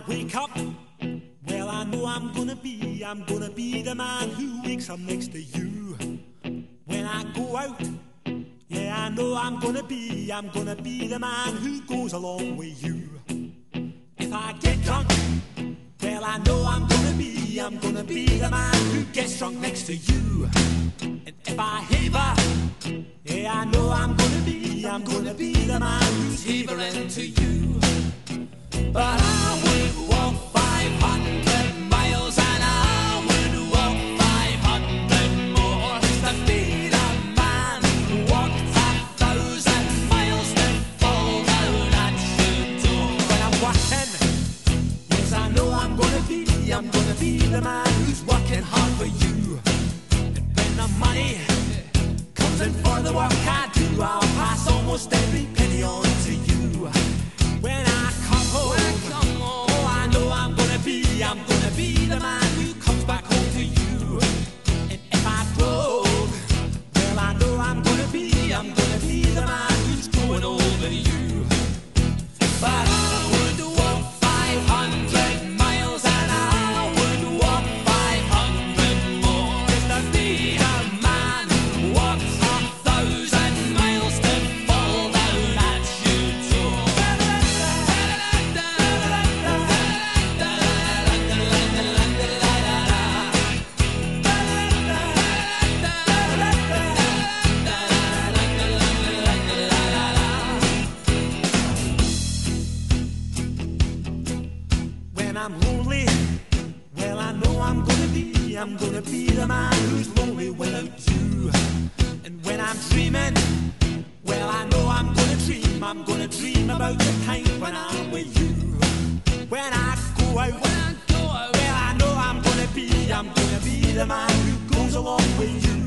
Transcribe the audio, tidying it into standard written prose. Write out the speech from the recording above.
wake up, well, I know I'm gonna be the man who wakes up next to you. When I go out, yeah, I know I'm gonna be the man who goes along with you. If I get drunk, well, I know I'm gonna be the man who gets drunk next to you. And if I haver, yeah, I know I'm gonna be the man who's havering to you. But I would walk 500 miles and I would walk 500 more just to be the man who walked 1,000 miles to fall down at your door. When I'm working, yes, I know I'm gonna be the man who's working hard for you. And when the money comes in for the work I do, I'll pass almost every penny on to you. When I come home, oh, I know I'm gonna be the man who comes back home to you. And if I broke, well, I know I'm gonna be the man who's going over you. But I would walk 500 miles and I would walk 500 more just to be a man who walks 1,000 miles to fall down at your door. When I'm lonely, well, I know I'm gonna be the man who's lonely without you. And when I'm dreaming, well, I know I'm gonna dream about the time when I'm with you. When I go out, well, I know I'm gonna be the man who goes along with you.